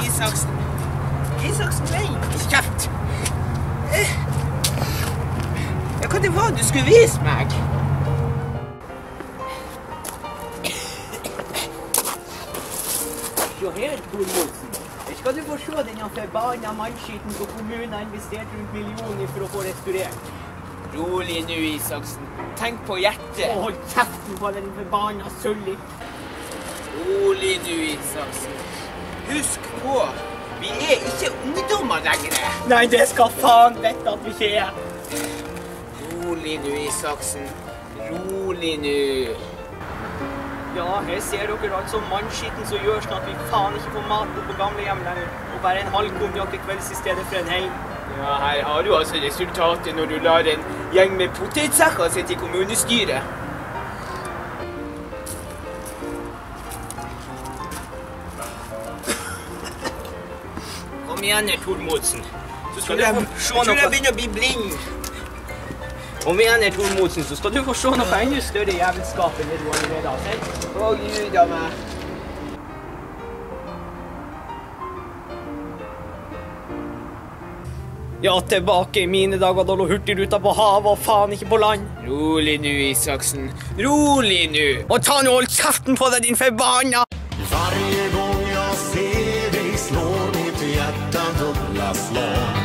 Isaksen. Isaksen, nei. Kjeft. Ja, hva det var du skulle vise meg? Se her, Tormodsen. Her skal du få se denne forbanna mannskiten på kommunen har investert rundt millioner for å få restaurert. Rolig nu, Isaksen. Tenk på hjertet. Hold kjeften på den forbanna søllig. Rolig nu, Isaksen. Husk på, vi er ikke ungdommer lenger. Nei, det skal faen vette at vi ikke er. Rolig nu, Isaksen. Rolig nu. Ja, her ser dere altså mannskitten som gjør sånn at vi faen ikke får mat på gamlehjem lenger. Og bare en halv konjakk i kvelds i stedet for en hel. Ja, her har du altså resultatet når du lar en gjeng med potetsekker sitte i kommunestyret. Kom igjen her, Tormodsen. Så skal du få se noe. Jeg tror jeg begynner å bli blind. Kom igjen her, Tormodsen, så skal du få se noe enda større jævelskap enn det du allerede har sett. Å, Gud av meg. Ja, tilbake i mine dager da lå hurtigruta på havet og faen ikke på land. Rolig nu, Isaksen. Rolig nu. Og ta nå hold kjeften på deg, din forbanna! Varje gång jag ser dig slår mitt hjärta dubbla slag.